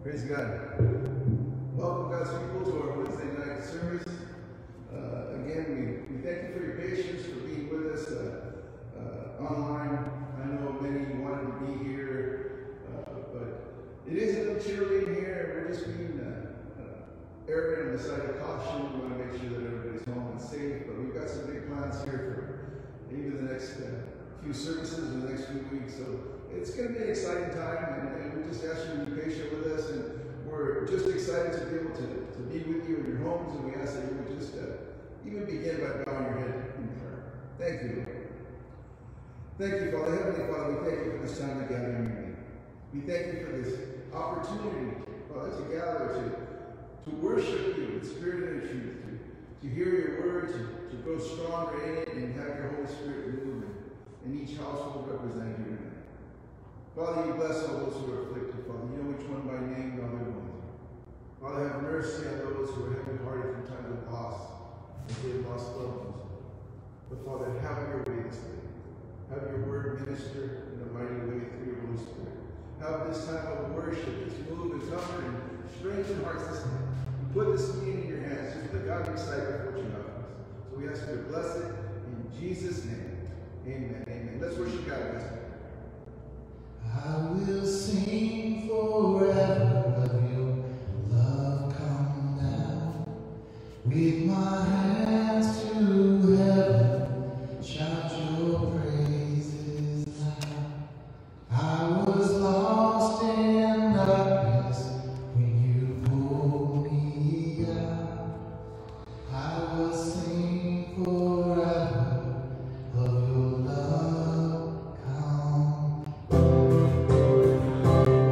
Praise God. Welcome, God's people, to our Wednesday night service. Again, we thank you for your patience, for being with us online. I know many wanted to be here, but it is a little chilly in here. We're just being erring on the side of caution. We want to make sure that everybody's home and safe, but we've got some big plans here for even the next few services in the next few weeks. So it's going to be an exciting time, and we just ask you to be patient with us, and we're just excited to be able to be with you in your homes, and we ask that you would just even begin by bowing your head in prayer. Thank you, Lord. Thank you, Father. Heavenly Father, we thank you for this time to gather in your name. We thank you for this opportunity, Father, to gather, to worship you in spirit and in truth, to hear your word, to grow stronger in it, and have your Holy Spirit move in each household represented here tonight. Father, you bless all those who are afflicted, Father. You know each one by name and all their ones. Father, have mercy on those who are heavy-hearted from time of loss, as they have lost loved ones. But Father, have your way this day. Have your word minister in a mighty way through your Holy Spirit. Have this time of worship, this move and comfort and strengthen hearts this day. We put this meeting in your hands, just let God be excited for what you have for us. So we ask you to bless it in Jesus' name. Amen. Amen. Let's worship God, guys. I will sing forever of your love come down. With my hands to heaven, shout your praises loud. I was lost in darkness when you pulled me out. I will sing forever of your love come.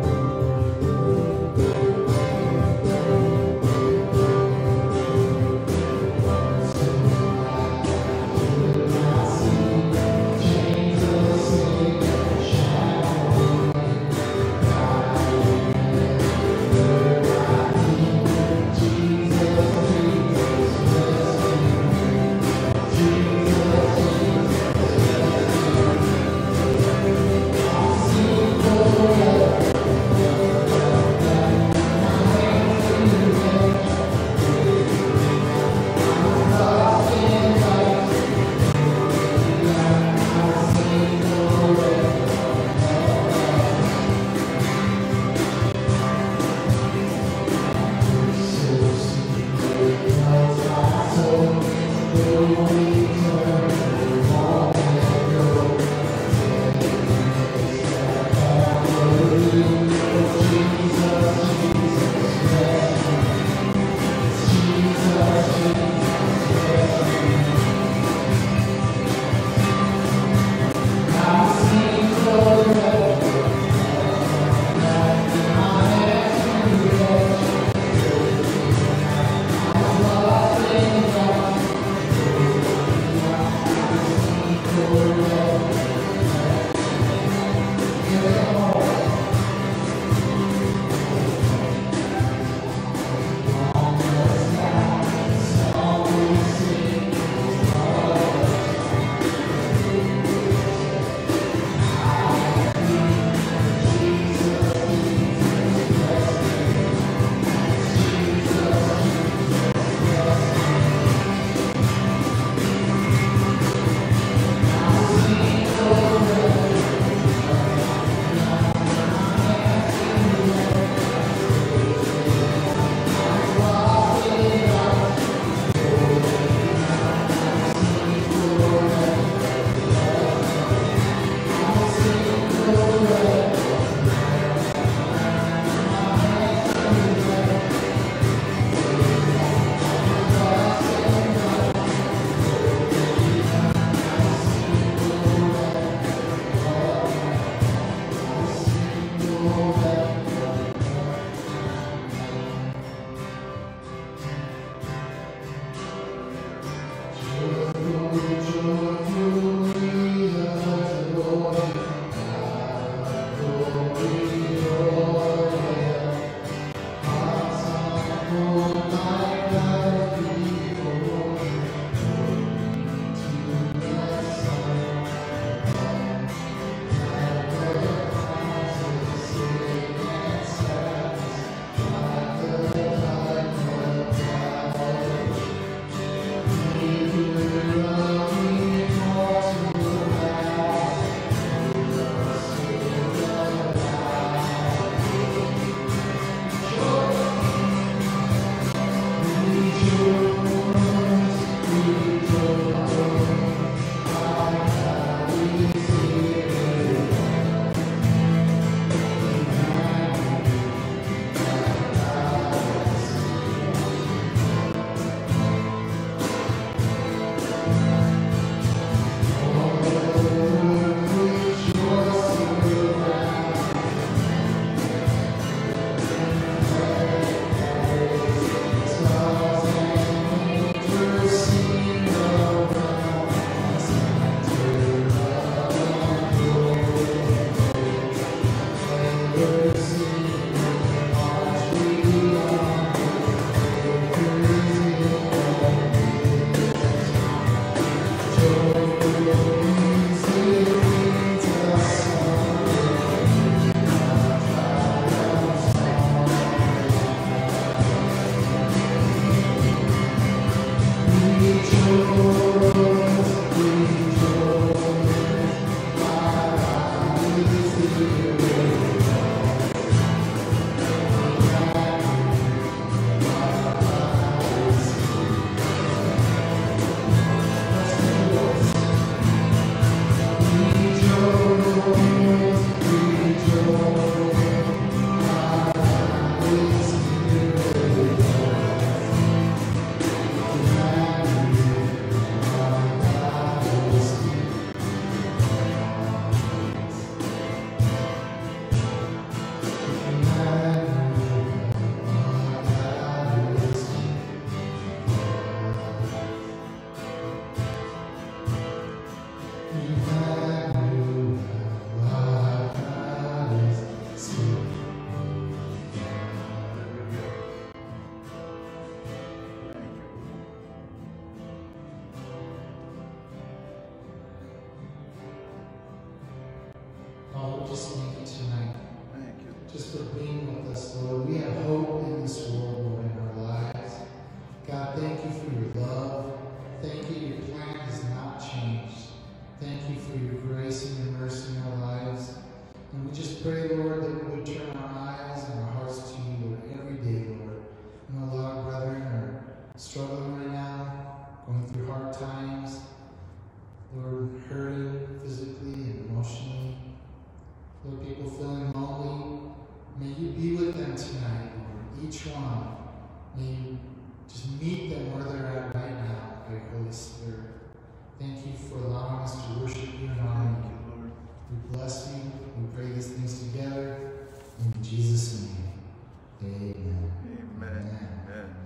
Father, we just thank you tonight. Thank you. Just for being with us, Lord. We have hope in this world, Lord, in our lives. God, thank you for your love. Thank you, your plan has not changed. Thank you for your grace and your mercy in our lives. And we just pray, Lord, that we would turn our eyes and our hearts to you, Lord, every day, Lord. I know a lot of brethren are struggling right now, going through hard times, Lord, hurting physically and emotionally. Lord, people feeling lonely. May you be with them tonight, Lord, each one. May you just meet them where they're at right now, by your Holy Spirit. Thank you for allowing us to worship you and honor you, Lord. We bless you. We pray these things together. In Jesus' name, amen. Amen. Amen.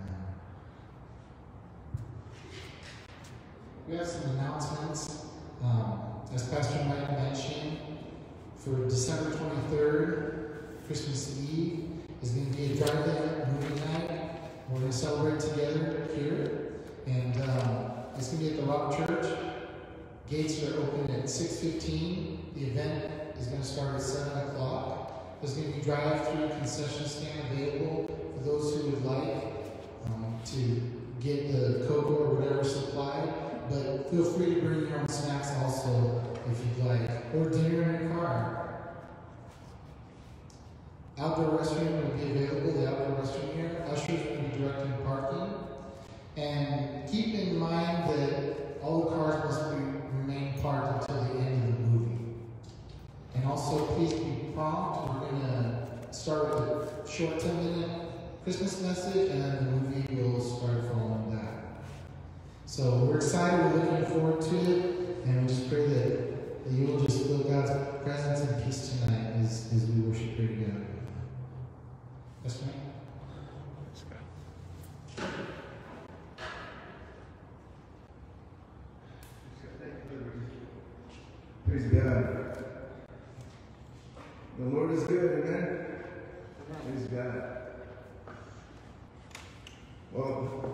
We have some announcements. As Pastor Mike mentioned, for December 23rd, Christmas Eve, is going to be a drive-in movie night. We're going to celebrate together here. And it's going to be at the Rock Church. Gates are open at 6:15. The event is going to start at 7 o'clock. There's going to be drive-through concession stand available for those who would like to get the Coke or whatever supply. But feel free to bring your own snacks also if you'd like, or dinner in your car. Outdoor restroom will be available, the outdoor restroom here. Ushers will be directing parking. And keep in mind that all the cars must remain parked until the end of the movie. And also, please be prompt. We're going to start with a short 10-minute Christmas message, and then the movie will start following that. So we're excited, we're looking forward to it, and we just pray that you will just feel God's presence and peace tonight as we worship here together. Yes, ma'am? Praise God. The Lord is good, amen? Praise God. Well,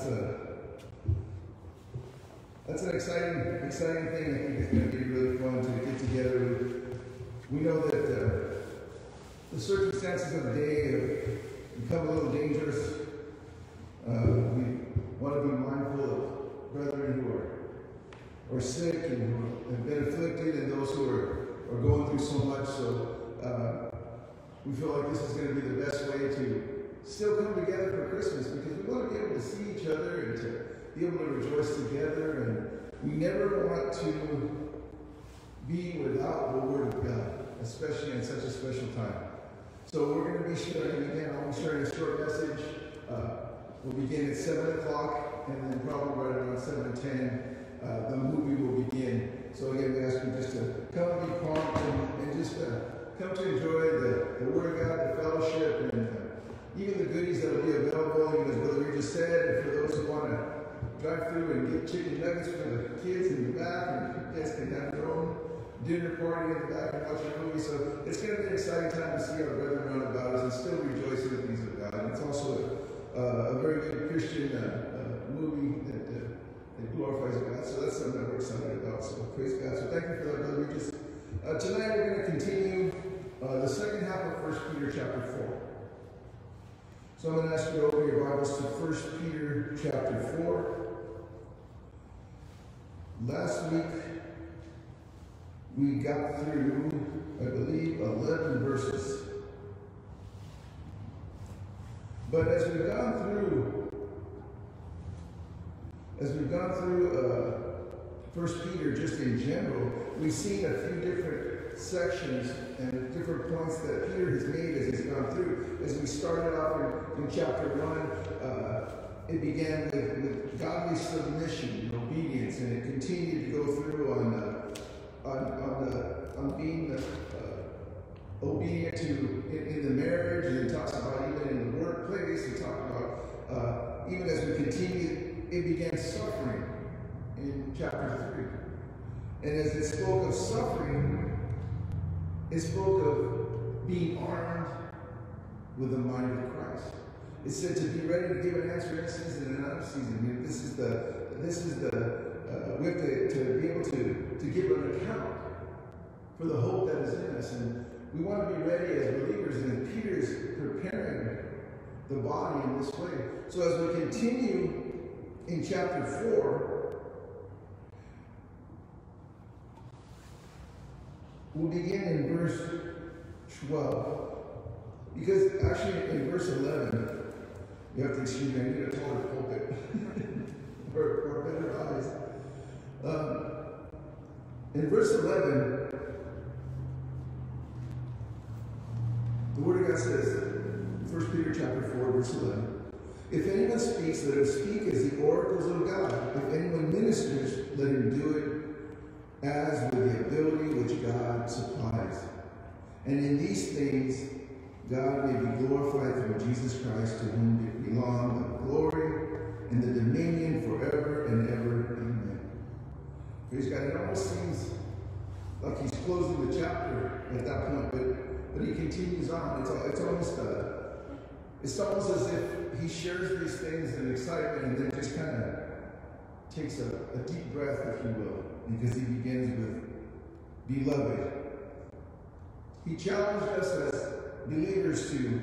that's an exciting thing. I think it's going to be really fun to get together. We know that the circumstances of the day have become a little dangerous. We want to be mindful of brethren who are sick and who have been afflicted, and those who are going through so much. So we feel like this is going to be the best way to still come together for Christmas, because we want to be able to see each other and to be able to rejoice together. And we never want to be without the Word of God, especially in such a special time. So we're going to be sharing, again, I'll be sharing a short message. We'll begin at 7 o'clock, and then probably right around 7:10, the movie will begin. So again, we ask you just to come and be prompt and just come to enjoy the Word of God, the fellowship, and even the goodies that will be available. Even as Brother Reed just said, for those who want to drive through and get chicken nuggets for the kids in the back, and you guys can have your own dinner party in the back and watch a movie. So it's going to be an exciting time to see our brethren around about us and still rejoice in the things of God. And it's also a very good Christian movie that glorifies God. So that's something that we're excited about. So praise God. So thank you for that, Brother Regis. Tonight we're going to continue the second half of 1 Peter chapter 4. So I'm going to ask you to open your Bibles to 1 Peter chapter 4. Last week we got through, I believe, 11 verses. But as we've gone through 1 Peter just in general, we've seen a few different sections and different points that Peter has made as he's gone through. As we started off in chapter 1, it began with godly submission and obedience, and it continued to go through on being obedient to in the marriage, and it talks about even in the workplace. It talked about even as we continue, it began suffering in chapter 3. And as it spoke of suffering, it spoke of being armed with the mind of Christ. It said to be ready to give an answer in season and out of season. We have to be able to give an account for the hope that is in us. And we want to be ready as believers, and Peter's preparing the body in this way. So as we continue in chapter 4, we'll begin in verse 12. Because actually in verse 11, you have to excuse me, I need a taller pulpit or better eyes. In verse 11, the Word of God says, 1 Peter chapter 4, verse 11, if anyone speaks, let him speak as the oracles of God. If anyone ministers, let him do it as with the ability which God supplies. And in these things, God may be glorified through Jesus Christ, to whom belong the glory and the dominion forever and ever. Amen. Praise God. It almost seems like he's closing the chapter at that point, but he continues on. It's almost as if he shares these things in excitement and then just kind of takes a deep breath, if you will, because he begins with, beloved. He challenged us as believers to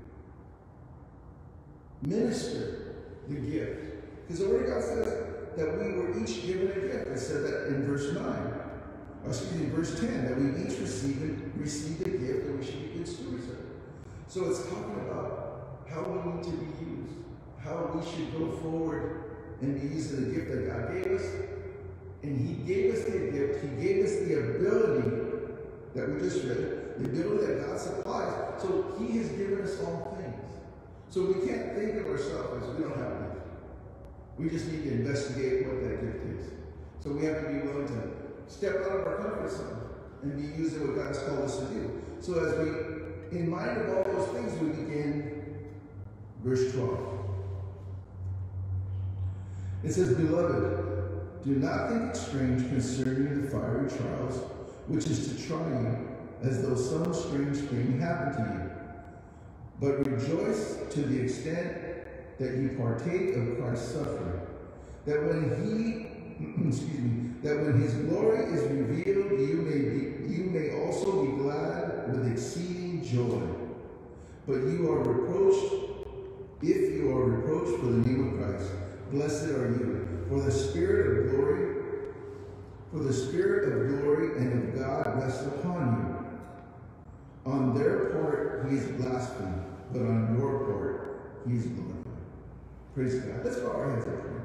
minister the gift. Because the Word of God says that we were each given a gift. It said that in verse verse 10, that we each received a gift and we should be good stewards of it. So it's talking about how we need to be used, how we should go forward and be using the gift that God gave us. And he gave us the gift, he gave us the ability that we just read, the ability that God supplies. So he has given us all things. So we can't think of ourselves as we don't have a gift. We just need to investigate what that gift is. So we have to be willing to step out of our comfort zone and be using what God has called us to do. So as we, in mind of all those things, we begin verse 12. It says, beloved, do not think it strange concerning the fiery trials, which is to try you, as though some strange thing happened to you. But rejoice to the extent that you partake of Christ's suffering, that when that when his glory is revealed, you may also be glad with exceeding joy. But if you are reproached for the name of Christ, blessed are you, for the Spirit of glory and of God rests upon you. On their part he is blasphemed, but on your part he is glorified. Praise God. Let's bow our heads and pray.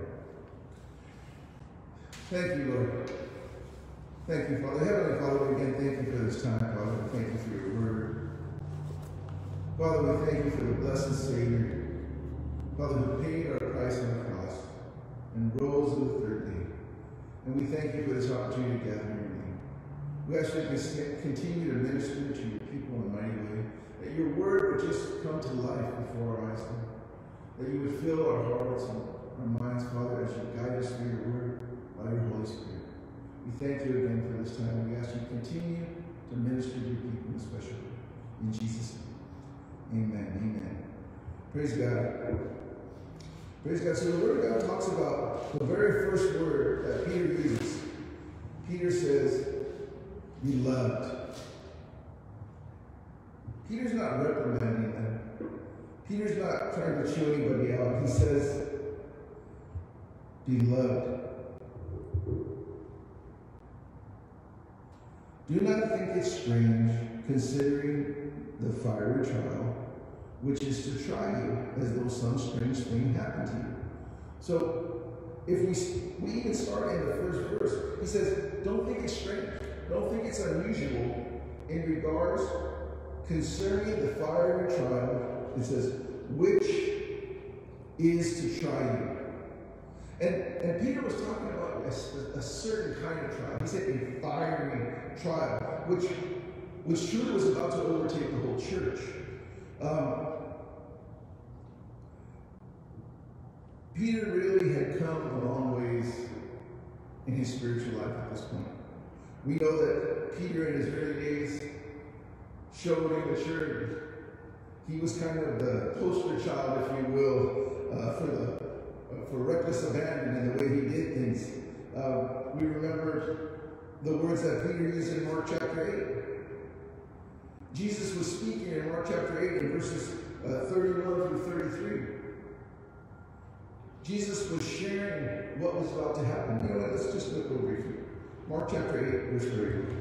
Thank you, Lord. Thank you, Father. Heavenly Father, again, thank you for this time, Father. Thank you for your word. Father, we thank you for the blessed Savior, Father, who paid our price on the cross and rose on the third day. And we thank you for this opportunity to gather in your name. We ask you to continue to minister to your people in a mighty way, that your word would just come to life before our eyes, Lord. That you would fill our hearts and our minds, Father, as you guide us through your word by your Holy Spirit. We thank you again for this time, and we ask you to continue to minister to your people in a special way. In Jesus' name, amen. Amen. Praise God. Praise God. So the Word of God talks about the very first word that Peter uses. Peter says, beloved. Peter's not reprimanding them. Peter's not trying to chew anybody out. He says, beloved. Do not think it strange, considering the fiery trial, which is to try you, as though some strange thing happened to you. So, if we even start in the first verse, he says, don't think it's strange. Don't think it's unusual in regards concerning the fiery trial. It says, which is to try you. And Peter was talking about a certain kind of trial. He said a fiery trial, which truly was about to overtake the whole church. Peter really had come a long ways in his spiritual life at this point. We know that Peter in his early days showed immaturity. He was kind of the poster child, if you will, for reckless abandon in the way he did things. We remember the words that Peter used in Mark chapter 8. Jesus was speaking in Mark chapter 8 in verses 31 through 33. Jesus was sharing what was about to happen. You know what? Let's just look over briefly. Mark chapter 8, verse 31.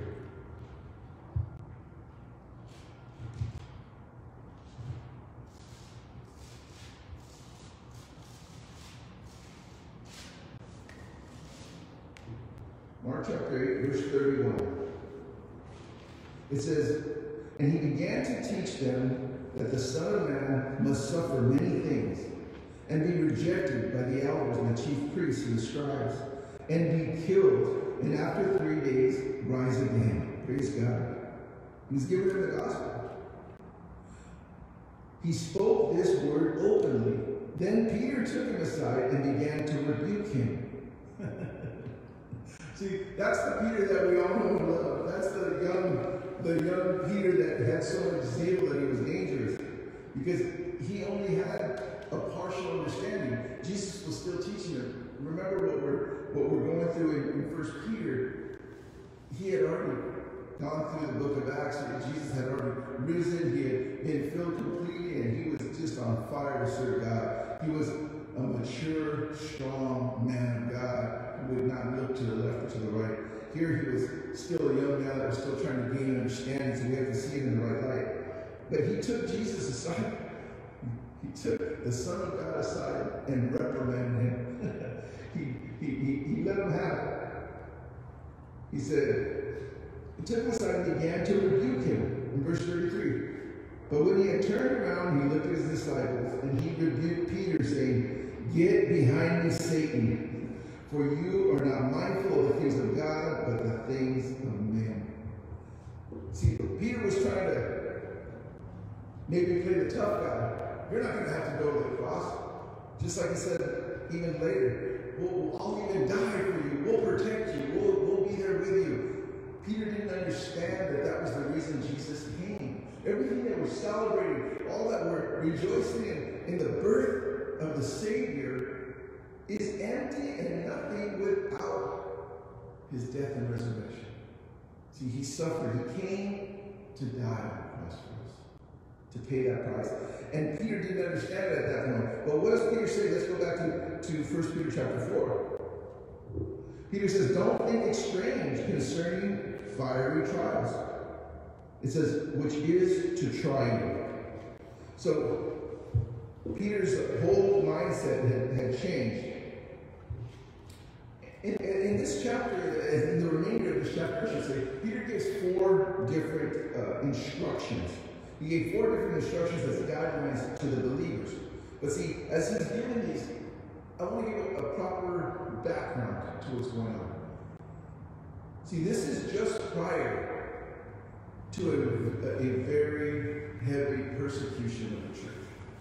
Mark chapter 8, verse 31. It says, "And he began to teach them that the Son of Man must suffer many things, and be rejected by the elders and the chief priests and the scribes, and be killed, and after 3 days rise again." Praise God. He's giving them the gospel. He spoke this word openly. Then Peter took him aside and began to rebuke him. See, that's the Peter that we all know and love. That's the young Peter that had so much zeal that he was dangerous. Because he only had a partial understanding. Jesus was still teaching him. Remember what we're going through in 1 Peter. He had already gone through the book of Acts. Jesus had already risen. He had been filled completely, and he was just on fire to serve God. He was a mature, strong man of God who would not look to the left or to the right. Here he was still a young man that was still trying to gain understanding, so we have to see it in the right light. But he took Jesus aside. He took the Son of God aside and reprimanded him. he let him have it. He said, he took him aside and began to rebuke him in verse 33. But when he had turned around, he looked at his disciples, and he rebuked Peter, saying, "Get behind me, Satan, for you are not mindful of the things of God, but the things of men." See, Peter was trying to maybe play the tough guy. You're not going to have to go to the cross. Just like he said even later, I'll even die for you. We'll protect you. We'll be there with you. Peter didn't understand that was the reason Jesus came. Everything they were celebrating, all that were rejoicing in the birth of the Savior, is empty and nothing without his death and resurrection. See, he suffered. He came to die on the cross for us, to pay that price. And Peter didn't understand it at that point. But what does Peter say? Let's go back to 1 Peter chapter 4. Peter says, "Don't think it strange concerning fiery trials." It says, "which is to try you." So Peter's whole mindset had changed. In this chapter, in the remainder of this chapter, I should say, Peter gives 4 different instructions. He gave 4 different instructions as guidelines to the believers. But see, as he's given these, I want to give a proper background to what's going on. See, this is just prior to a very heavy persecution of the church.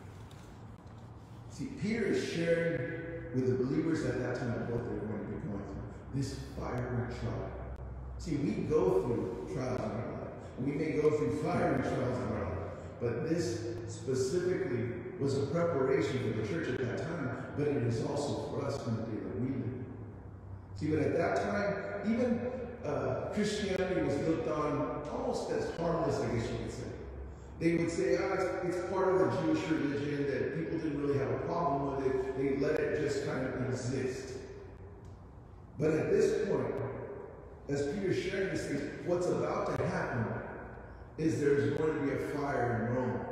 See, Peter is sharing with the believers at that time what they're going to be going through. This fiery trial. See, we go through trials in our life. We may go through fiery trials in our life. But this specifically was a preparation for the church at that time, but it is also for us in the day that we live. See, but at that time, even Christianity was looked on almost as harmless, I guess you could say. They would say, it's part of the Jewish religion, that people didn't really have a problem with it. They let it just kind of exist. But at this point, as Peter's sharing these things, what's about to happen is there's going to be a fire in Rome.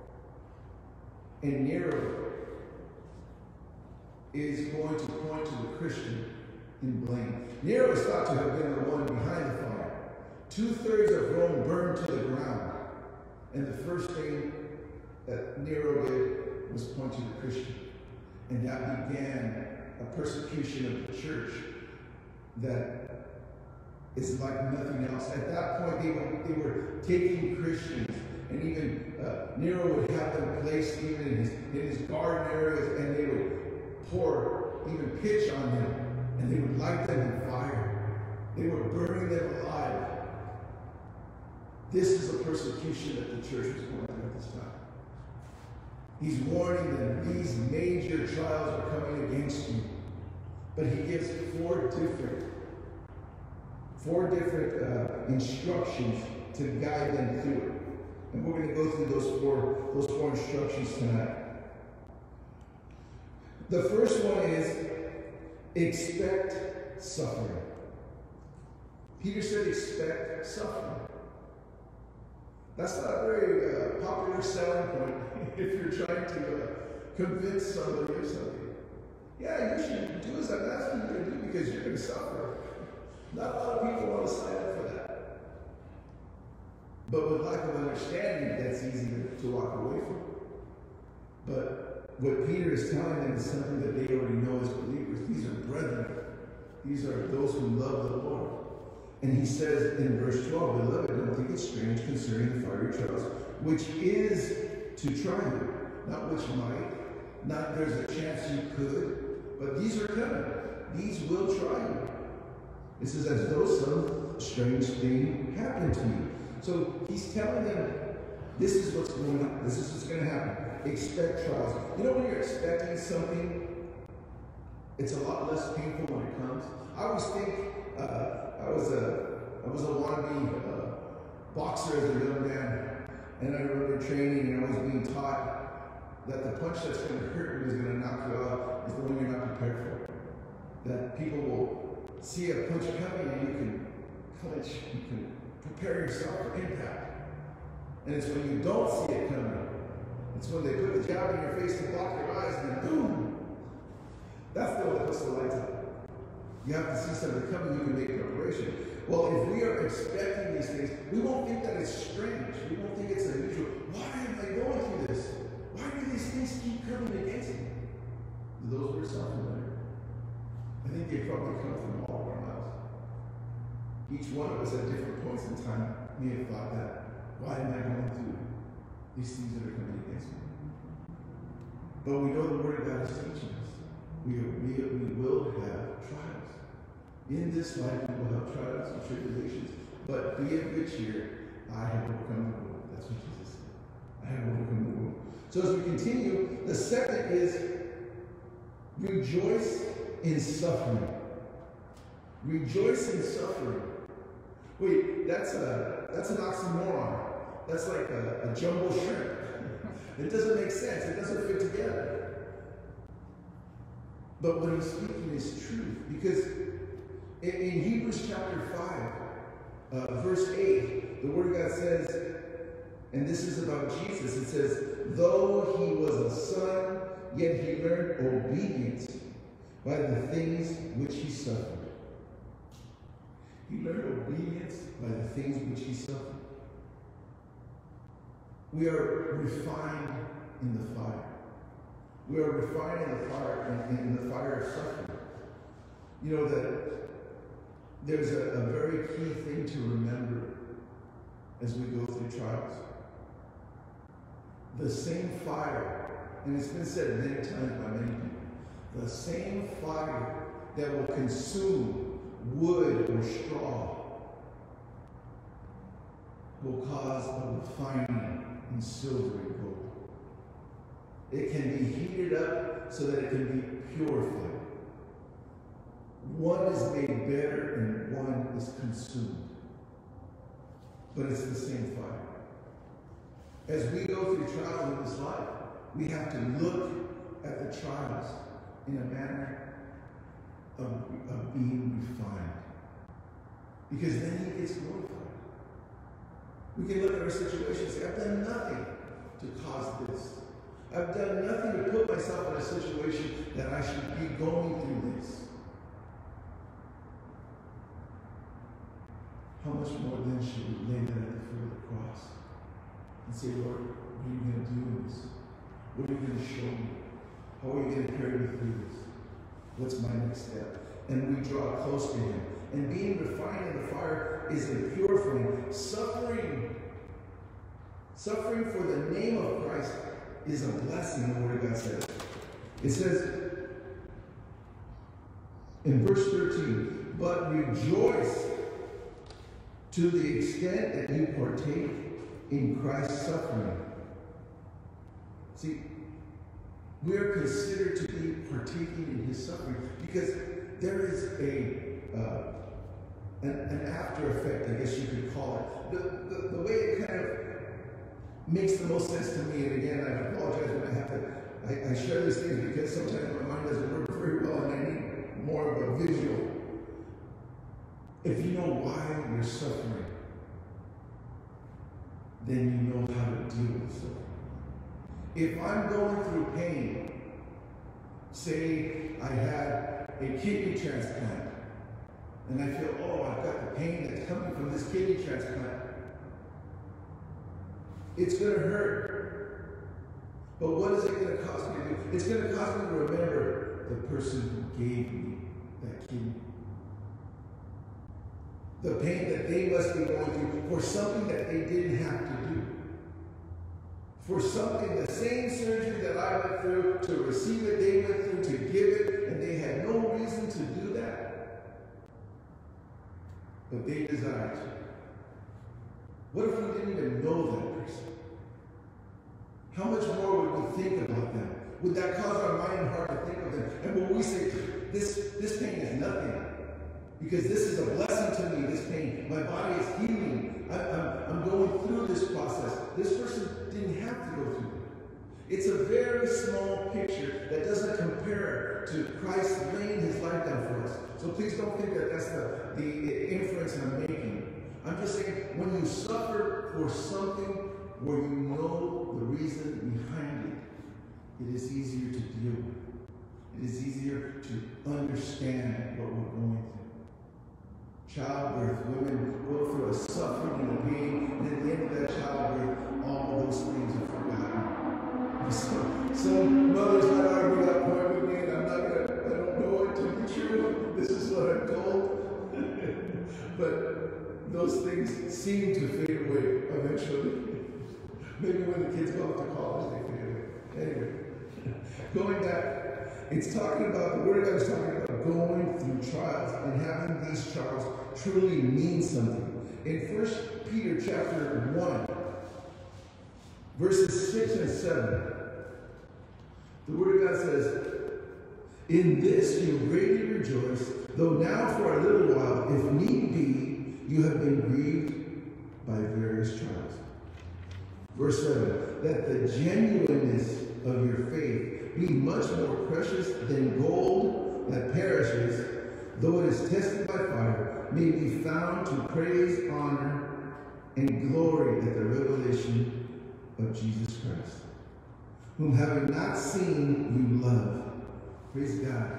And Nero is going to point to the Christian in blame. Nero is thought to have been the one behind the fire. 2/3 of Rome burned to the ground. And the first thing that Nero did was point to the Christian. And that began a persecution of the church that is like nothing else. At that point, they were taking Christians, and even Nero would have them placed even in his garden areas, and they would pour even pitch on them, and they would light them in fire. They were burning them alive. This is a persecution that the church was going through at this time. He's warning them, these major trials are coming against you. But he gives 4 different 4 different instructions to guide them through it. And we're going to go through those four instructions tonight. The first one is expect suffering. Peter said expect suffering. That's not a very popular selling point if you're trying to convince somebody of something. Yeah, you should do as I'm asking you to do because you're going to suffer. Not a lot of people want to sign up for that. But with lack of understanding, that's easy to walk away from. But what Peter is telling them is something that they already know as believers. These are brethren. These are those who love the Lord. And he says in verse 12, Beloved, don't think it strange concerning the fiery trials, which is to try you, not which might, not there's a chance you could, but these are coming. These will try you. This is as though some strange thing happened to you. So he's telling them, this is what's going on. This is what's going to happen. Expect trials. You know when you're expecting something, it's a lot less painful when it comes. I always think, I was a wannabe boxer as a young man, and I remember training and I was being taught that the punch that's going to hurt you is going to knock you out is the one you're not prepared for. That people will see a punch coming and you can clinch, you can prepare yourself for impact. And it's when you don't see it coming, it's when they put the jab in your face to block your eyes and then boom! That's the one that puts the lights out. You have to see something coming, you can make preparation. Well, if we are expecting these things, we won't think that it's strange. We won't think it's unusual. Why am I going through this? Why do these things keep coming against me? Do those words sound familiar? I think they probably come from all of our mouths. Each one of us at different points in time may have thought that, why am I going through these things that are coming against me? But we know the Word of God is teaching us. We will have trials. In this life, we will have trials and tribulations. But be of good cheer. I have overcome the world. That's what Jesus said. I have overcome the world. So as we continue, the second is rejoice in suffering. Rejoice in suffering. Wait, that's an oxymoron. That's like a jumbo shrimp. It doesn't make sense. It doesn't fit together. But what he's speaking is truth. Because in Hebrews chapter 5, verse 8, the Word of God says, and this is about Jesus, it says, though he was a son, yet he learned obedience by the things which he suffered. He learned obedience by the things which he suffered. We are refined in the fire. We are refined in the fire of suffering. You know that there's a very key thing to remember as we go through trials. The same fire, and it's been said many times by many people, the same fire that will consume wood or straw will cause a refining in silver and gold. It can be heated up so that it can be purified. One is made better and one is consumed. But it's the same fire. As we go through trials in this life, we have to look at the trials in a manner of being refined. Because then he gets glorified. We can look at our situation and say, I've done nothing to cause this. I've done nothing to put myself in a situation that I should be going through this. How much more then should we lay that at the foot of the cross and say, Lord, what are you going to do in this? What are you going to show me? How are you going to carry me through this? What's my next step? And we draw close to him. And being refined in the fire is a purifying. Suffering for the name of Christ is a blessing, the Word of God says. It says in verse 13, but rejoice to the extent that you partake in Christ's suffering. See, we are considered to be partaking in his suffering because there is an after effect, I guess you could call it. The way it kind of makes the most sense to me, and again, I apologize when I have to, I share these things because sometimes my mind doesn't work very well and I need more of a visual. If you know why you're suffering, then you know how to deal with suffering. If I'm going through pain, say I had a kidney transplant, and I feel, oh, I've got the pain that's coming from this kidney transplant. It's going to hurt. But what is it going to cause me to do? It's going to cause me to remember the person who gave me that kidney. The pain that they must be going through for something that they didn't have to do. For something, the same surgery that I went through, to receive it, they went through to give it, and they had no reason to do that. But they desired to. What if we didn't even know that person? How much more would we think about them? Would that cause our mind and heart to think of them? And when we say, this pain is nothing, because this is a blessing to me, this pain. My body is healing. I'm going through this process. This person didn't have to go through it. It's a very small picture that doesn't compare to Christ laying his life down for us. So please don't think that that's the inference I'm making. I'm just saying, when you suffer for something where you know the reason behind it, it is easier to deal with. It is easier to understand what we're going through. Childbirth, women go through a suffering and a pain, and at the end of that childbirth, all of those things are forgotten. Some mothers might argue that point with me, and I don't know it to be true. This is what I'm told. But those things seem to fade away eventually. Maybe when the kids go off to college, they fade away. Anyway, going back, it's talking about, the Word of God is talking about going through trials and having these trials truly mean something. In 1 Peter chapter 1, verses 6 and 7, the Word of God says, "In this you greatly rejoice, though now for a little while, if need be, you have been grieved by various trials." Verse 7, "That the genuineness of your faith be much more precious than gold that perishes, though it is tested by fire, may be found to praise, honor, and glory at the revelation of Jesus Christ, whom having not seen you love." Praise God.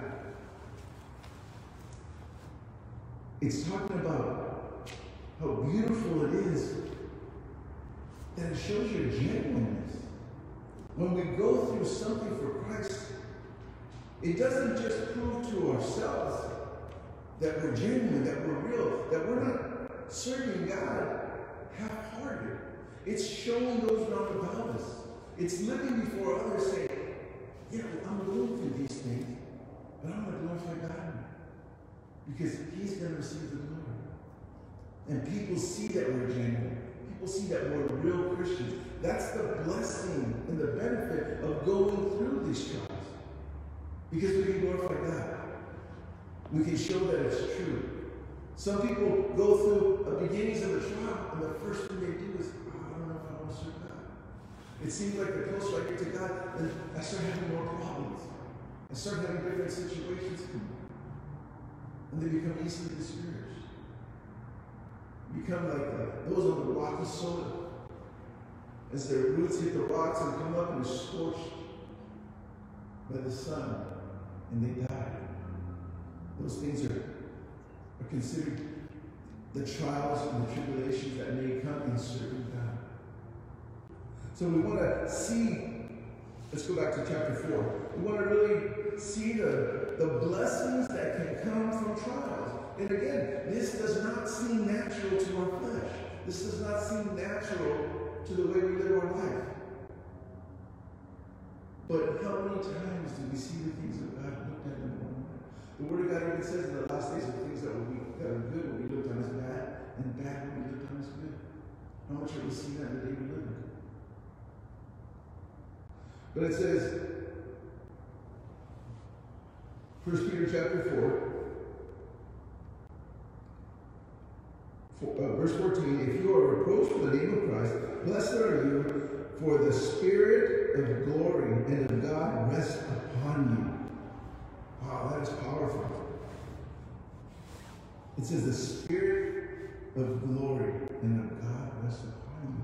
It's talking about how beautiful it is that it shows your genuineness. When we go through something for Christ, it doesn't just prove to ourselves that we're genuine, that we're real, that we're not serving God half-hearted. It's showing those round about us. It's living before others saying, yeah, I'm going through these things, but I'm going to glorify God because he's going to receive the glory. And people see that we're genuine. People see that we're real Christians. That's the blessing and the benefit of going through these trials. Because we can glorify God. We can show that it's true. Some people go through the beginnings of the trial, and the first thing they do is, I don't know if I want to serve God. It seems like the closer I get to God, then I start having more problems. I start having different situations come up. And they become easily discouraged. Become like those on the rocky soil. As their roots hit the rocks and come up and are scorched by the sun, and they die. Those things are considered the trials and the tribulations that may come in serving God. So we want to see, let's go back to chapter 4. We want to really see the blessings that can come from trials. And again, this does not seem natural to our flesh. This does not seem natural to the way we live our life. But how many times do we see the things of God looked at in the moment? The Word of God even says in the last days, the things that are good will be looked on as bad, and bad will be looked on as good. How much are we seeing that in the day we live in? But it says, 1 Peter chapter 4, Verse 14, if you are reproached for the name of Christ, blessed are you, for the Spirit of glory and of God rests upon you. Wow, that is powerful. It says the Spirit of glory and of God rests upon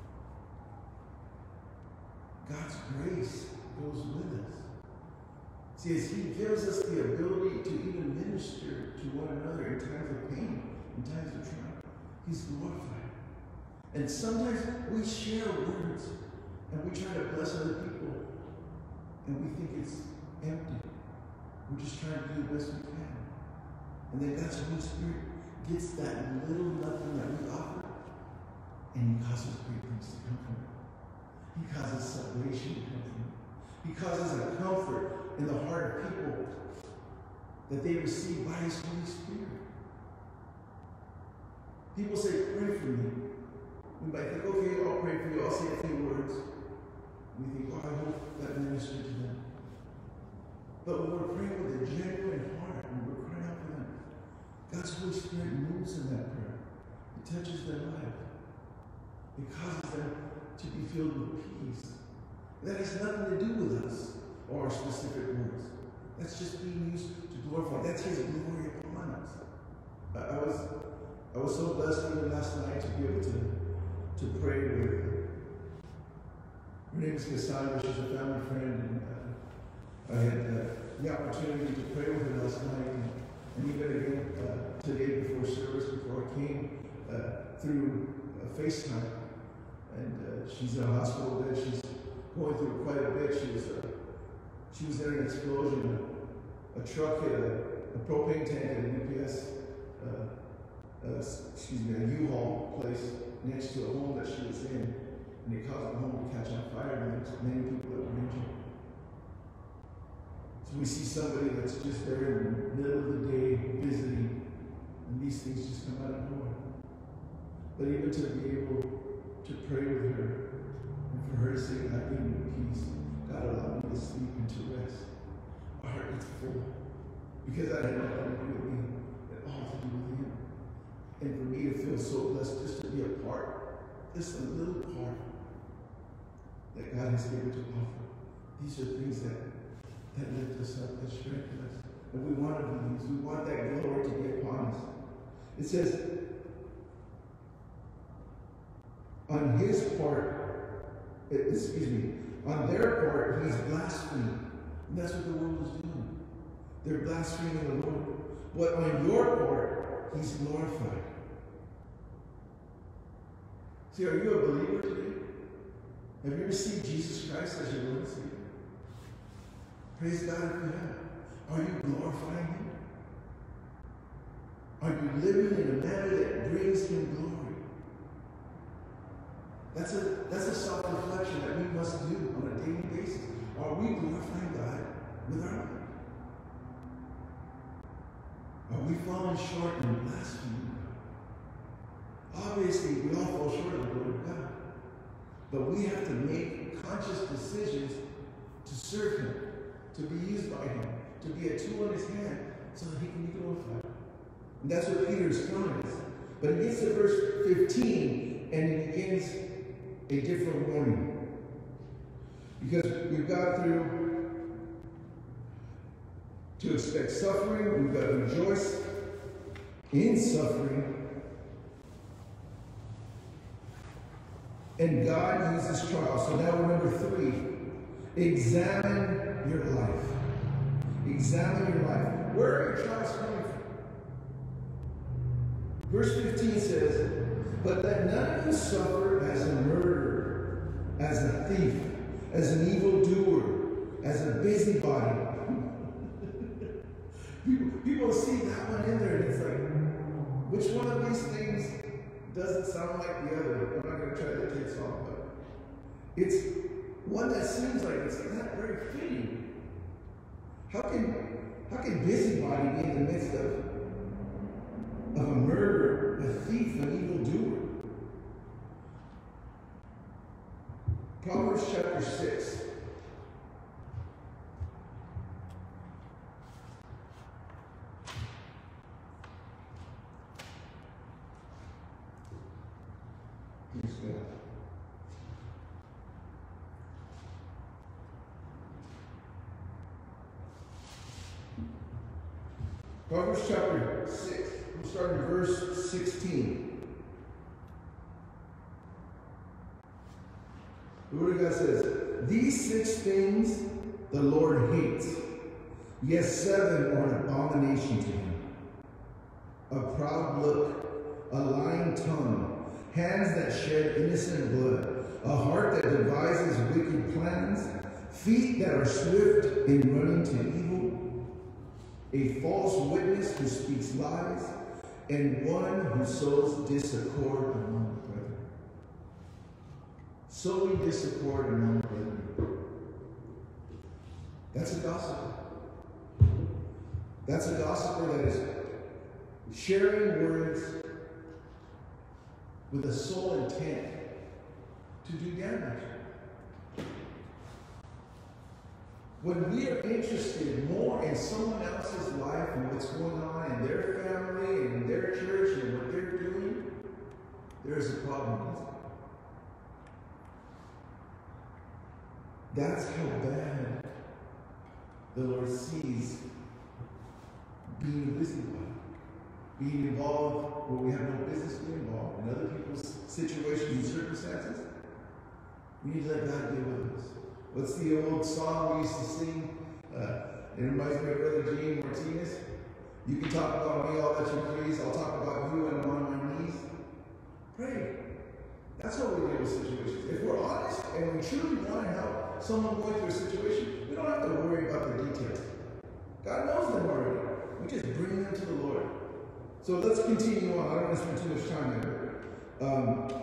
you. God's grace goes with us. See, as He gives us the ability to even minister to one another in times of pain, in times of trial, He's glorified. And sometimes we share words and we try to bless other people and we think it's empty. We're just trying to do the best we can. And then God's Holy Spirit gets that little nothing that we offer and He causes great things to come from it. He causes salvation to come from it. He causes a comfort in the heart of people that they receive by His Holy Spirit. People say, pray for me. We might think, okay, I'll pray for you. I'll say a few words. And we think, oh, I hope that ministered to them. But when we're praying with a genuine heart and we're crying out for them, God's Holy Spirit moves in that prayer. It touches their life. It causes them to be filled with peace. That has nothing to do with us or our specific words. That's just being used to glorify. That's His glory upon us. I was so blessed even last night to be able to pray with her. Her name is Cassandra. She's a family friend. And I had the opportunity to pray with her last night. And even again today before service, before I came, through FaceTime. And she's in a hospital bed. She's going through quite a bit. She was in an explosion. A truck hit a propane tank at a UPS. A U-Haul place next to a home that she was in, and it caused the home to catch on fire, and there's many people that were injured. So we see somebody that's just there in the middle of the day visiting, and these things just come out of nowhere. But even to be able to pray with her, and for her to say, God, give me peace. God, allow me to sleep and to rest. My heart gets full, because I had nothing to do with me, but all to do with Him. And for me to feel so blessed just to be a part, just a little part that God has given to offer. These are things that lift us up, that strengthen us. And we want to be these. We want that glory to be upon us. It says, on his part, on their part, he's blaspheming. And that's what the world is doing. They're blaspheming the Lord. But on your part, He's glorified. See, are you a believer today? Have you received Jesus Christ as your Lord and Savior? Praise God if you have. Are you glorifying Him? Are you living in a manner that brings Him glory? That's a self-reflection that we must do on a daily basis. Are we glorifying God with our life? Are we falling short in blasphemy? Obviously, we all fall short of the glory of God. But we have to make conscious decisions to serve Him, to be used by Him, to be a tool in His hand so that He can be glorified. And that's what Peter is telling us. But he gets to verse 15 and he begins a different warning. Because we've got through to expect suffering, we've got to rejoice in suffering, and God uses trials. So now number 3, examine your life. Examine your life. Where are your trials coming from? Verse 15 says, but let none of you suffer as a murderer, as a thief, as an evildoer, as a busybody. People see that one in there and it's like, which one of these things doesn't sound like the other? I'm not going to try to take off, but it's one that seems like it's not very fitting. How can busybody be in the midst of a murderer, a thief, an evildoer? Proverbs chapter 6. Proverbs chapter 6. We'll start in verse 16. The Word of God says, "These 6 things the Lord hates. Yes, 7 are an abomination to him. A proud look, a lying tongue, hands that shed innocent blood, a heart that devises wicked plans, feet that are swift in running to evil, a false witness who speaks lies, and one who sows discord among the brethren." Sowing discord among the brethren. That's a gossiper. That's a gossiper that is sharing words with a sole intent to do damage. When we are interested more in someone else's life and what's going on in their family and in their church and what they're doing, there's a problem with it. That's how bad the Lord sees being a busybody, being involved where we have no business being involved in other people's situations and circumstances. We need to let God deal with us. What's the old song we used to sing? It reminds me of Brother Gene Martinez. "You can talk about me all that you please. I'll talk about you when I'm on my knees." Pray. That's how we deal with situations. If we're honest and we truly want to help someone going through a situation, we don't have to worry about the details. God knows them already. We just bring them to the Lord. So let's continue on. I don't want to spend too much time there.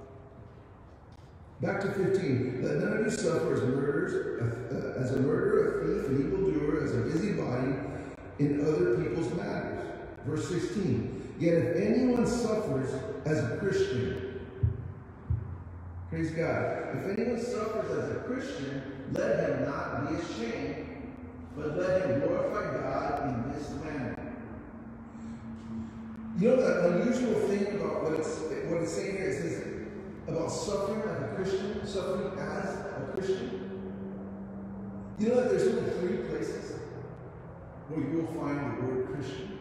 Back to 15. "Let none of you suffer as murderers, as a murderer, a thief, an evildoer, as a busybody in other people's matters." Verse 16. "Yet if anyone suffers as a Christian," praise God, "if anyone suffers as a Christian, let him not be ashamed, but let him glorify God in this manner." You know the unusual thing about what it's saying here, it says about suffering like a Christian, suffering as a Christian. You know that there's only 3 places where you will find the word Christian.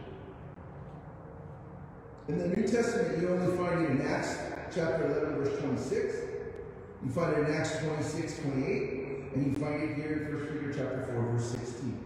In the New Testament, you only find it in Acts chapter 11, verse 26. You find it in Acts 26, 28. And you find it here in 1 Peter chapter 4, verse 16.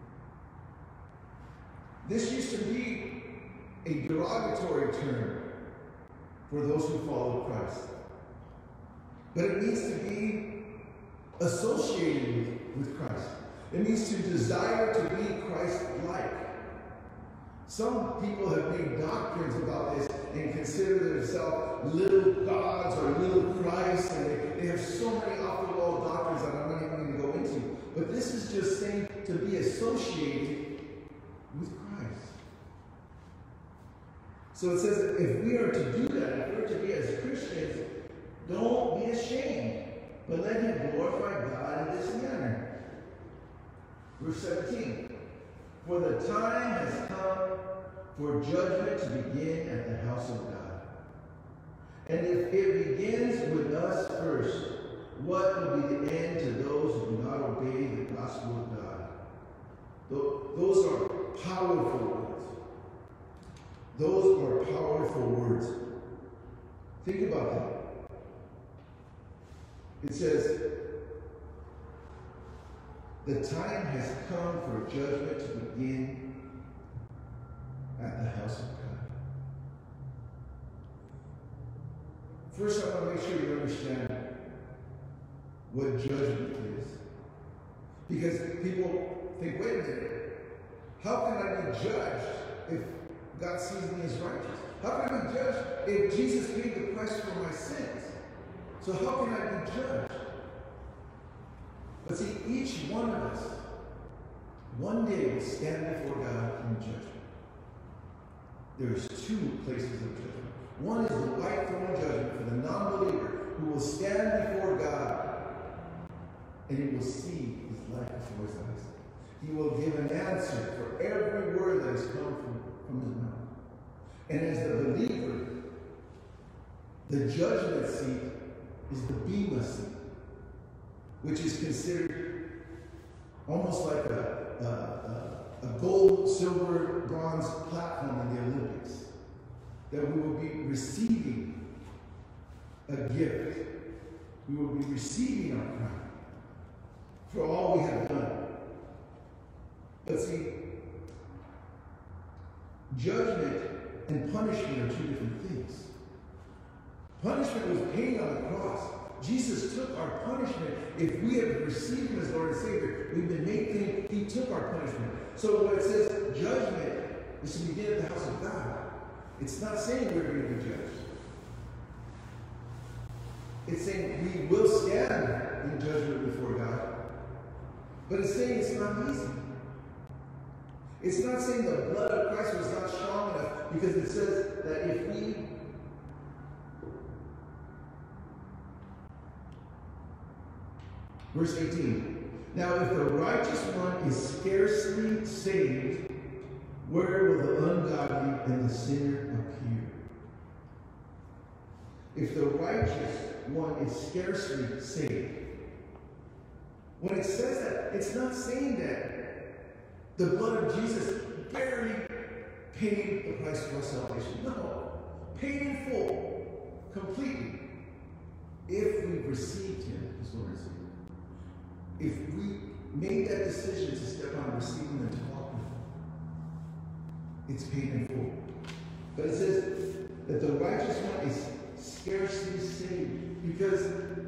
This used to be a derogatory term for those who follow Christ. But it needs to be associated with Christ. It means to desire to be Christ-like. Some people have made doctrines about this and consider themselves little gods or little Christ, and they have so many off-the-wall doctrines that I'm not even going to go into. But this is just saying to be associated with Christ. So it says that if we are to do that, if we're to be as Christians, don't be ashamed, but let him glorify God in this manner. Verse 17. "For the time has come for judgment to begin at the house of God. And if it begins with us first, what will be the end to those who do not obey the gospel of God?" Those are powerful words. Those are powerful words. Think about that. It says, the time has come for judgment to begin at the house of God. First, I want to make sure you understand what judgment is. Because people think, wait a minute, how can I be judged if God sees me as righteous? How can I be judged if Jesus paid the price for my sins? So how can I be judged? But see, each one of us, one day will stand before God in judgment. There's 2 places of judgment. One is the white throne judgment for the non-believer who will stand before God and he will see his life before his eyes. He will give an answer for every word that has come from his mouth. And as the believer, the judgment seat is the bema seat, which is considered almost like a gold, silver, bronze platform in the Olympics. That we will be receiving a gift. We will be receiving our crown for all we have done. But see, judgment and punishment are two different things. Punishment was pain on the cross. Jesus took our punishment. If we have received him as Lord and Savior, we've been made clean. He took our punishment. So when it says judgment is to begin at the house of God, it's not saying we're going to be judged. It's saying we will stand in judgment before God. But it's saying it's not easy. It's not saying the blood of Christ was not strong enough, because it says that if we verse 18. Now, if the righteous one is scarcely saved, where will the ungodly and the sinner appear? If the righteous one is scarcely saved. When it says that, it's not saying that the blood of Jesus barely paid the price for our salvation. No. Paid in full, completely, if we received him as Lord and Savior. If we made that decision to step on receiving him and to walk with him, it's paid in full. But it says that the righteous one is scarcely saved, because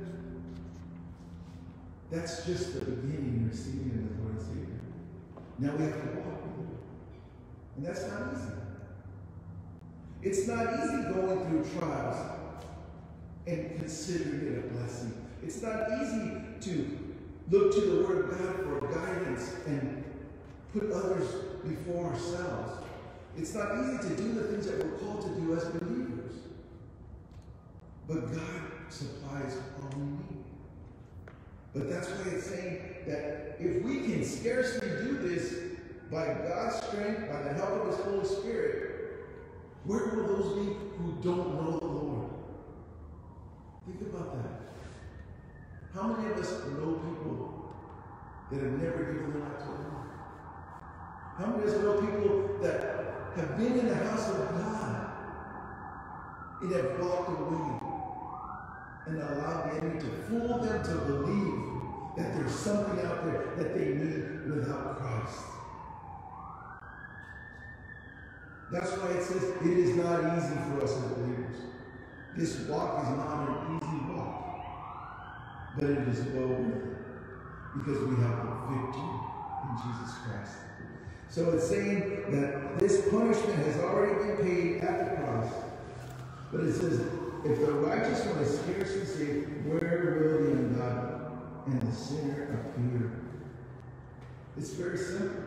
that's just the beginning, receiving him as Lord and Savior. Now we have to walk with him. And that's not easy. It's not easy going through trials and considering it a blessing. It's not easy to look to the Word of God for guidance and put others before ourselves. It's not easy to do the things that we're called to do as believers. But God supplies all we need. But that's why it's saying that if we can scarcely do this by God's strength, by the help of His Holy Spirit, where will those be who don't know the Lord? Think about that. How many of us know people that have never given their life to the Lord? How many of us know people that have been in the house of God and have walked away and allowed the enemy to fool them to believe that there's something out there that they need without Christ? That's why it says it is not easy for us as believers. This walk is not an easy walk, but it is well worth it, because we have the victory in Jesus Christ. So it's saying that this punishment has already been paid at the cross, but it says, if the righteous one is scarcely saved, where will the ungodly and the sinner appear? It's very simple.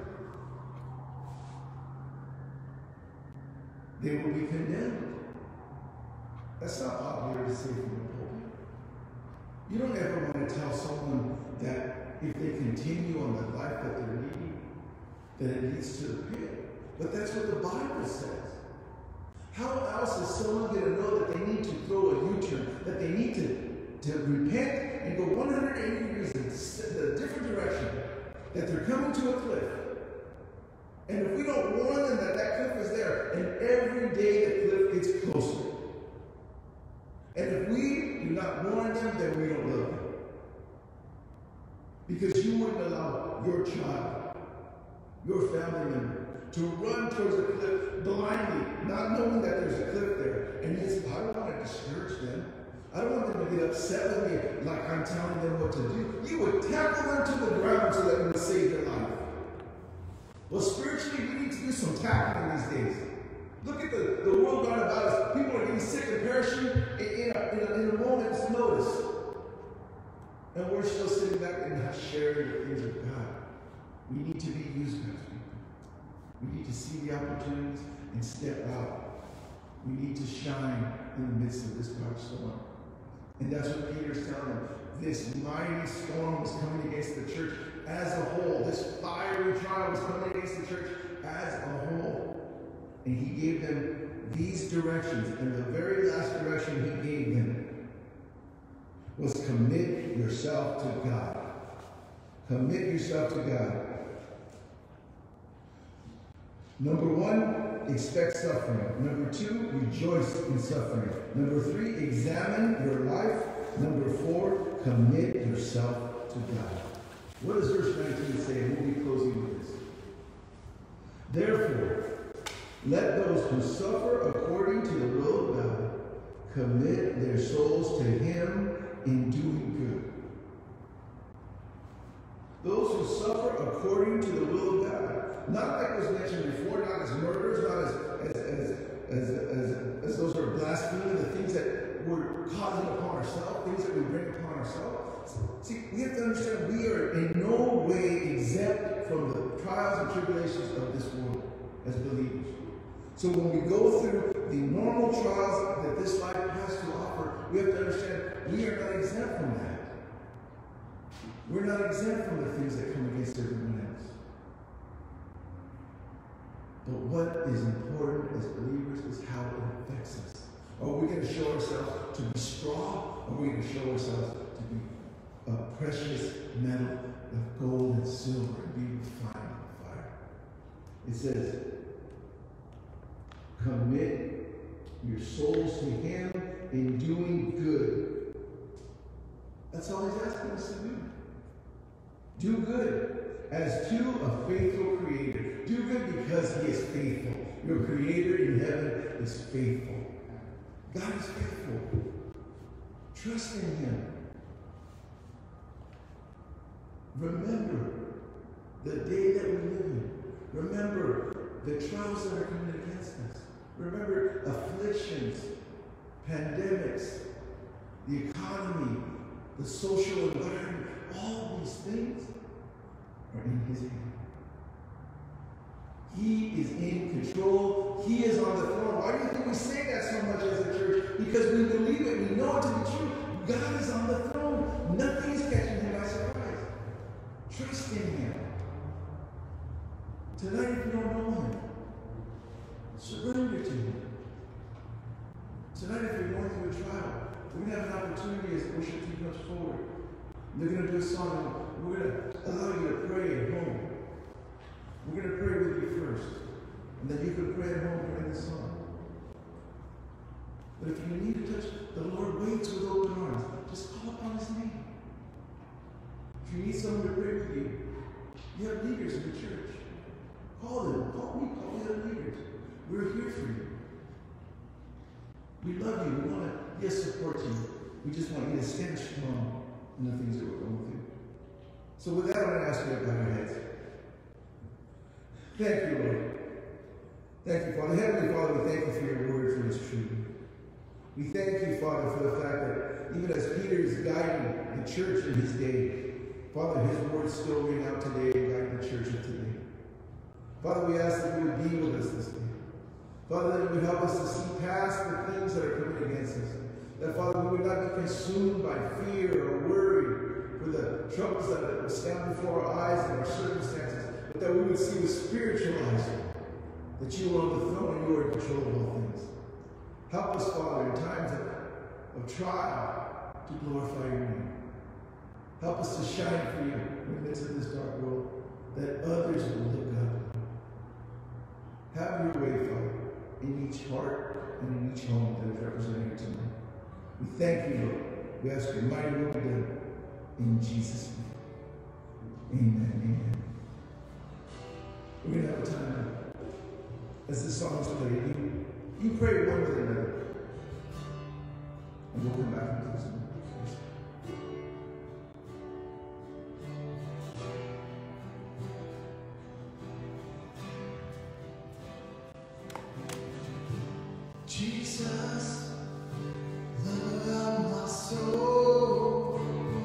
They will be condemned. That's not popular to say from the pulpit. You don't ever want to tell someone that if they continue on the life that they're leading, that it leads to the pit. But that's what the Bible says. How else is someone going to know that they need to throw a U-turn, that they need to repent and go 180 degrees in a different direction, that they're coming to a cliff? And if we don't warn them that that cliff is there, and every day the cliff gets closer. And if we do not warn them, then we don't love them. Because you wouldn't allow your child, your family member, to run towards a cliff blindly, not knowing that there's a cliff there. And yes, I don't want to discourage them. I don't want them to get upset with me like I'm telling them what to do. You would tackle them to the ground so that it would save their life. Well, spiritually, we need to do some tackling these days. Look at the world around about us. People are getting sick and perishing in a moment's notice. And we're still sitting back and not sharing the things of God. We need to be used, God's people. We need to see the opportunities and step out. We need to shine in the midst of this dark storm. And that's what Peter's telling them. This mighty storm was coming against the church as a whole. This fiery trial was coming against the church as a whole. And he gave them these directions. And the very last direction he gave them was commit yourself to God. Commit yourself to God. Number one, expect suffering. Number two, rejoice in suffering. Number three, examine your life. Number four, commit yourself to God. What does verse 19 say? And we'll be closing with this. Therefore, let those who suffer according to the will of God commit their souls to Him in doing good. Those who suffer according to the will of God, not like was mentioned before, not as murderers, not as those who are blaspheming, the things that we're causing upon ourselves, things that we bring upon ourselves. See, we have to understand we are in no way exempt from the trials and tribulations of this world as believers. So when we go through the normal trials that this life has to offer, we have to understand we are not exempt from that. We're not exempt from the things that come against everyone else. But what is important as believers is how it affects us. Are we going to show ourselves to be straw? Or are we going to show ourselves to be a precious metal of gold and silver and be refined with fire? It says, commit your souls to Him in doing good. That's all He's asking us to do. Do good as to a faithful Creator. Do good because He is faithful. Your Creator in heaven is faithful. God is faithful. Trust in Him. Remember the day that we live in. Remember the trials that are coming against us. Remember afflictions, pandemics, the economy, the social environment. All these things are in His hand. He is in control. He is on the throne. Why do you think we say that so much as a church? Because we believe it. We know it to be true. God is on the throne. Nothing is catching Him by surprise. Trust in Him. Tonight, if you don't know Him, surrender to Him. Tonight, if you're going through a trial, we're going to have an opportunity as the worship team comes forward. They're going to do a song, and we're going to allow you to pray at home. We're going to pray with you first, and then you can pray at home during the song. But if you need to touch, the Lord waits with open arms. Just call upon His name. If you need someone to pray with you, you have leaders in the church. Call them. Call me. Call the other leaders. We're here for you. We love you. We want to, yes, support you. We just want you to stand strong in the things that we're going through. So with that, I'm going to ask you to bow your heads. Thank you, Lord. Thank you, Father. Heavenly Father, we thank you for your word, for its truth. We thank you, Father, for the fact that even as Peter is guiding the church in his day, Father, his words still ring out today and guide the church of today. Father, we ask that you would be with us this day. Father, that you would help us to see past the things that are coming against us. That, Father, we would not be consumed by fear or worry for the troubles that stand before our eyes and our circumstances, but that we would see with spiritual eyes that you are on the throne and you are in control of all things. Help us, Father, in times of trial to glorify your name. Help us to shine for you in the midst of this dark world, that others will look up. Have your way, Father, in each heart and in each home that is represented here tonight. We thank you, Lord. We ask your mighty will be done. In Jesus' name. Amen. Amen. We're going to have a time as the songs play. You pray one with another. And we'll come back into this moment. Jesus, lover of my soul.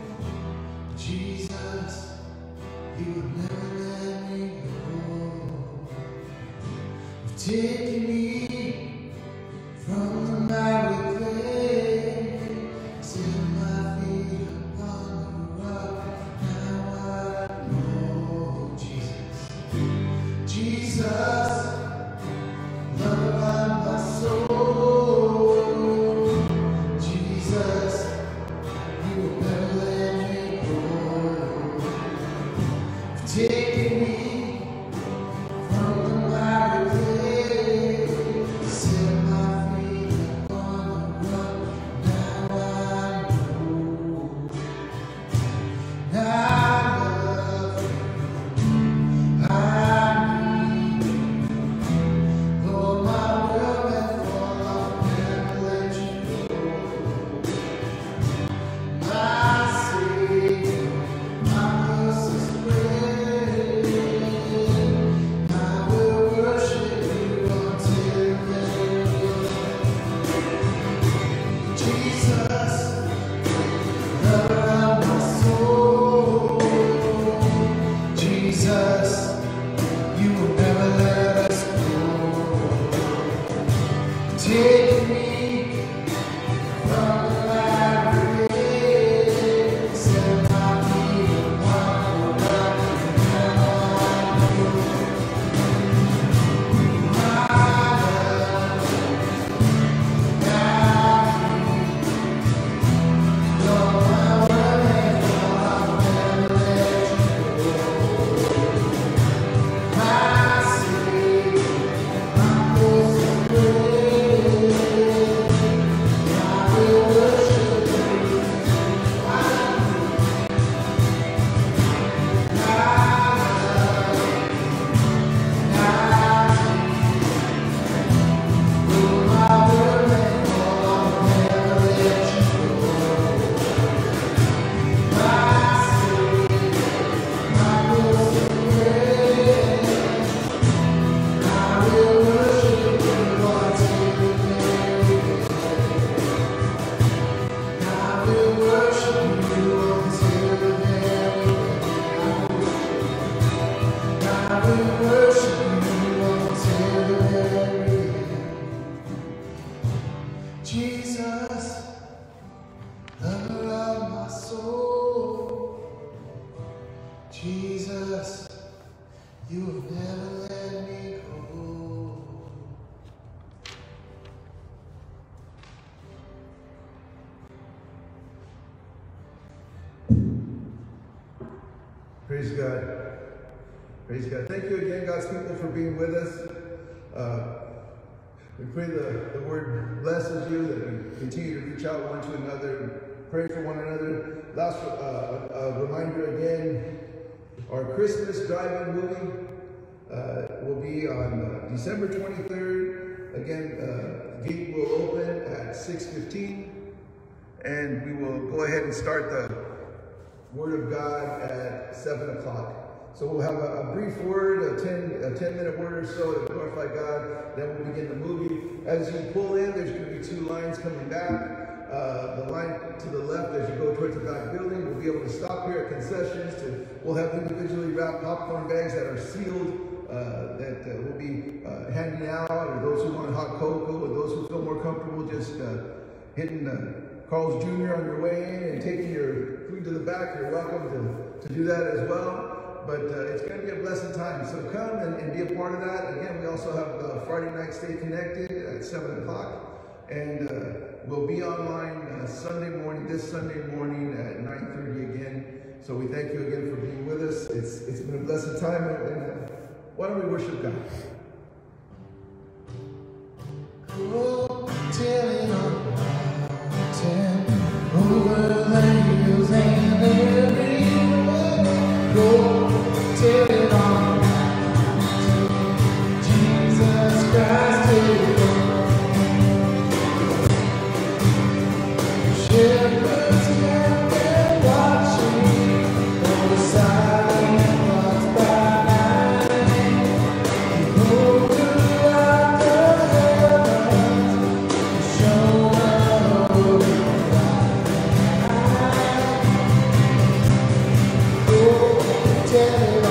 Jesus, you would never let me go. You've taken me from the miry clay, set my feet upon the rock. Now I know Jesus. Jesus, lover of my soul. Jesus, you will never let me go. You've taken me from the miry Praise God. Praise God. Thank you again, God's people, for being with us. We pray the word blesses you, that we continue to reach out one to another, and pray for one another. Last reminder again, our Christmas drive-in movie will be on December 23rd. Again, gate will open at 6:15, and we will go ahead and start the Word of God at 7 o'clock. So we'll have a brief word, a 10-minute word or so to glorify God. Then we'll begin the movie. As you pull in, there's going to be 2 lines coming back. The line to the left, as you go towards the back building, we'll be able to stop here at concessions. We'll have individually wrapped popcorn bags that are sealed that we'll be handing out, or those who want hot cocoa, or those who feel more comfortable just hitting Carl's Jr. on your way in and taking your food to the back. You're welcome to do that as well. But it's going to be a blessed time. So come and be a part of that. Again, we also have Friday night Stay Connected at 7 o'clock. And we'll be online this Sunday morning at 9:30 again. So we thank you again for being with us. It's been a blessed time. And why don't we worship God? Go tell it on the mountain, over the hills and everywhere. Go tell it on the mountain, Jesus Christ is Lord. Shepherds have been watching over silent flocks by night. Go throughout the heavens, show up over the light. Go tell it